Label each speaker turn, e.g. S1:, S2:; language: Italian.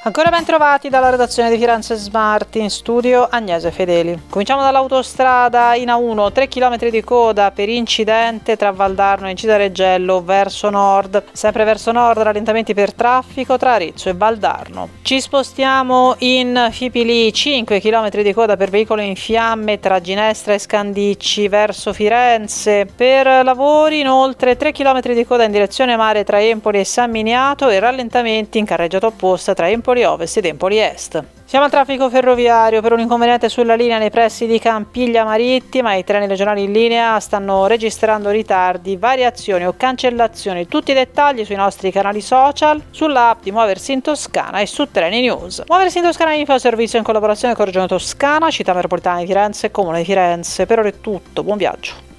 S1: Ancora ben trovati dalla redazione di Firenze Smart, in studio Agnese Fedeli. Cominciamo dall'autostrada in A1, 3 km di coda per incidente tra Valdarno e Cittareggello verso nord. Sempre verso nord rallentamenti per traffico tra Arezzo e Valdarno. Ci spostiamo in Fipili, 5 km di coda per veicolo in fiamme tra Ginestra e Scandicci verso Firenze. Per lavori inoltre 3 km di coda in direzione mare tra Empoli e San Miniato e rallentamenti in carreggiata opposta tra Empoli Ovest ed Empoli Est. Siamo al traffico ferroviario. Per un inconveniente sulla linea nei pressi di Campiglia Marittima, i treni regionali in linea stanno registrando ritardi, variazioni o cancellazioni. Tutti i dettagli sui nostri canali social, sull'app di Muoversi in Toscana e su Treni News. Muoversi in Toscana info servizio in collaborazione con Regione Toscana, Città Metropolitana di Firenze e Comune di Firenze. Per ora è tutto, buon viaggio.